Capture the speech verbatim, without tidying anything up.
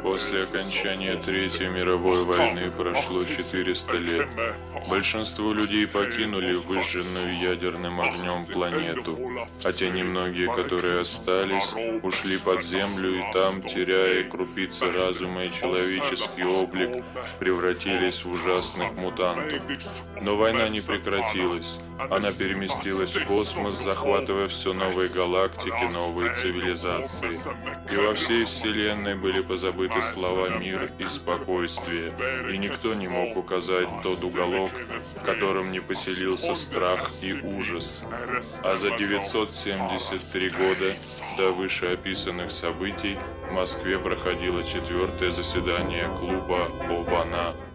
После окончания Третьей мировой войны прошло четыреста лет. Большинство людей покинули выжженную ядерным огнем планету, а те немногие, которые остались, ушли под землю и там, теряя крупицы разума и человеческий облик, превратились в ужасных мутантов. Но война не прекратилась. Она переместилась в космос, захватывая все новые галактики, новые цивилизации. И во всей Вселенной были позабыты слова «мир» и «спокойствие», и никто не мог указать тот уголок, в котором не поселился страх и ужас. А за девятьсот семьдесят три года до вышеописанных событий в Москве проходило четвертое заседание клуба «Обана».